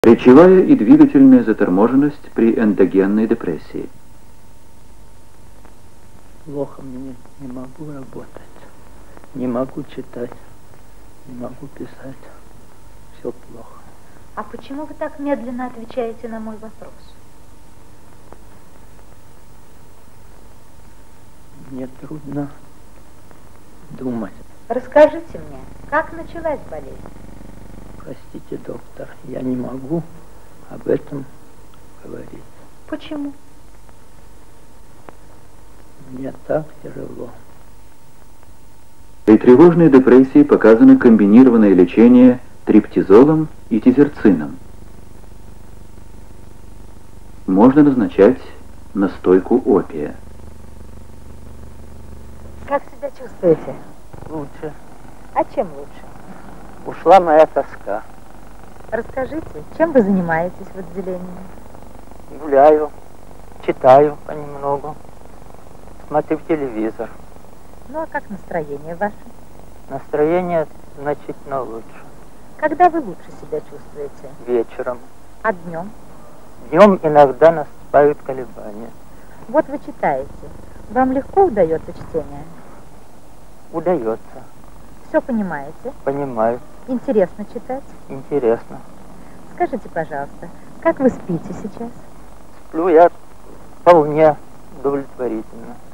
Речевая и двигательная заторможенность при эндогенной депрессии. Плохо мне, не могу работать, не могу читать, не могу писать. Все плохо. А почему вы так медленно отвечаете на мой вопрос? Мне трудно думать. Расскажите мне, как началась болезнь? Простите, доктор, я не могу об этом говорить. Почему? Мне так тяжело. При тревожной депрессии показано комбинированное лечение триптизолом и тизерцином. Можно назначать настойку опия. Как себя чувствуете? Лучше. А чем лучше? Ушла моя тоска. Расскажите, чем вы занимаетесь в отделении? Гуляю, читаю понемногу, смотрю телевизор. Ну а как настроение ваше? Настроение значительно лучше. Когда вы лучше себя чувствуете? Вечером. А днем? Днем иногда наступают колебания. Вот вы читаете. Вам легко удается чтение? Удается. Все понимаете? Понимаю. Интересно читать? Интересно. Скажите, пожалуйста, как вы спите сейчас? Сплю я вполне удовлетворительно.